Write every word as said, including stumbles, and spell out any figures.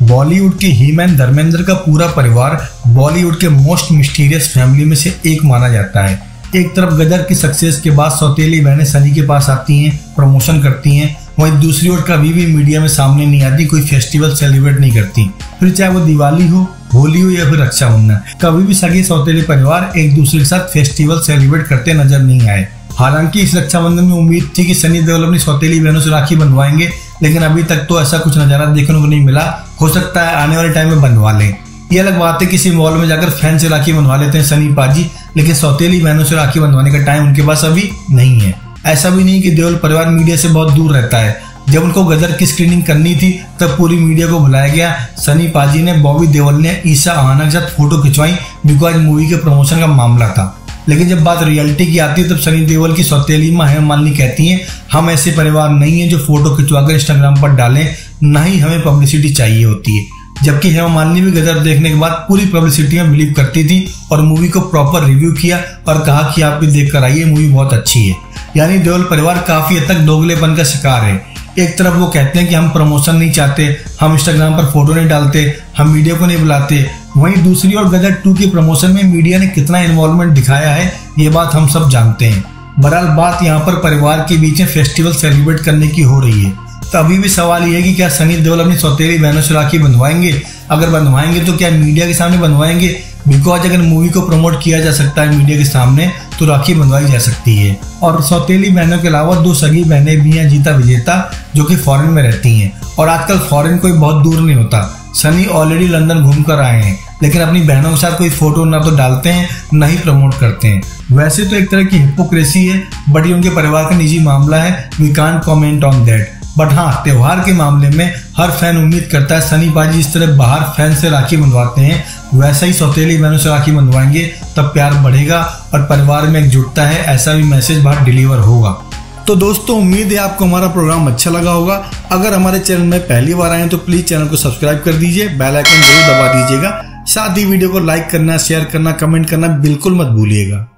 बॉलीवुड के हीमैन धर्मेंद्र का पूरा परिवार बॉलीवुड के मोस्ट मिस्टीरियस फैमिली में से एक माना जाता है। एक तरफ गदर की सक्सेस के बाद सौतेली बहनें सनी के पास आती हैं, प्रमोशन करती हैं, वहीं दूसरी ओर कभी भी मीडिया में सामने नहीं आती, कोई फेस्टिवल सेलिब्रेट नहीं करती। फिर चाहे वो दिवाली हो, होली हो या फिर रक्षाबंधन, कभी भी सगे सौतेली परिवार एक दूसरे के साथ फेस्टिवल सेलिब्रेट करते नजर नहीं आए। हालांकि इस रक्षाबंधन में उम्मीद थी कि सनी देओल अपनी सौतेली बहनों से राखी बंधवाएंगे, लेकिन अभी तक तो ऐसा कुछ नजारा देखने को नहीं मिला। हो सकता है आने वाले टाइम में बंधवा लें। ये अलग बात है किसी मॉल में जाकर फैन से राखी बंधवा लेते हैं सनी पाजी, लेकिन सौतेली बहनों से राखी बंधवाने का टाइम उनके पास अभी नहीं है। ऐसा भी नहीं कि देओल परिवार मीडिया से बहुत दूर रहता है। जब उनको गदर की स्क्रीनिंग करनी थी तब पूरी मीडिया को बुलाया गया। सनी पाजी ने, बॉबी देओल ने ईशा आहाना के साथ फोटो खिंचवाई बिकॉज मूवी के प्रमोशन का मामला था। लेकिन जब बात रियलिटी की आती है तब सनी देओल की सौतेली मां हेमा मालिनी कहती हैं, हम ऐसे परिवार नहीं है जो फोटो खिंचवाकर इंस्टाग्राम पर डालें, ना ही हमें पब्लिसिटी चाहिए होती है। जबकि हेमा मालिनी भी गदर देखने के बाद पूरी पब्लिसिटी में बिलीव करती थी और मूवी को प्रॉपर रिव्यू किया और कहा कि आप भी देख कर आइए, मूवी बहुत अच्छी है। यानी देओल परिवार काफी हद तक दोगलेपन का शिकार है। एक तरफ वो कहते हैं कि हम प्रमोशन नहीं चाहते, हम इंस्टाग्राम पर फोटो नहीं डालते, हम मीडिया को नहीं बुलाते, वहीं दूसरी ओर गदर टू के प्रमोशन में मीडिया ने कितना इन्वॉल्वमेंट दिखाया है ये बात हम सब जानते हैं। बहरहाल बात यहाँ पर परिवार के बीच में फेस्टिवल सेलिब्रेट करने की हो रही है। तो अभी भी सवाल ये है कि क्या सनी देओल अपनी सौतेली बहनों से राखी बंधवाएंगे? अगर बंधवाएंगे तो क्या मीडिया के सामने बंधवाएंगे? बिकॉज अगर मूवी को प्रमोट किया जा सकता है मीडिया के सामने तो राखी बंधवाई जा सकती है। और सौतेली बहनों के अलावा दो सगी बहनें भी हैं, जीता विजेता, जो कि फॉरेन में रहती हैं। और आजकल फॉरेन कोई बहुत दूर नहीं होता। सनी ऑलरेडी लंदन घूम कर आए हैं, लेकिन अपनी बहनों के साथ कोई फोटो ना तो डालते हैं ना ही प्रमोट करते हैं। वैसे तो एक तरह की हिपोक्रेसी है, बट ये उनके परिवार का निजी मामला है, we can't comment on that. But हाँ, त्योहार के मामले में हर फैन उम्मीद करता है सनी पाजी जिस तरह बाहर फैन से राखी बंधवाते हैं वैसा ही सौतेली बहनों से राखी बंधवाएंगे, तब प्यार बढ़ेगा और परिवार में एकजुटता है, ऐसा भी मैसेज बाहर डिलीवर होगा। तो दोस्तों, उम्मीद है आपको हमारा प्रोग्राम अच्छा लगा होगा। अगर हमारे चैनल में पहली बार आए हैं तो प्लीज चैनल को सब्सक्राइब कर दीजिए, बेल आइकन जरूर दबा दीजिएगा। साथ ही वीडियो को लाइक करना, शेयर करना, कमेंट करना बिल्कुल मत भूलिएगा।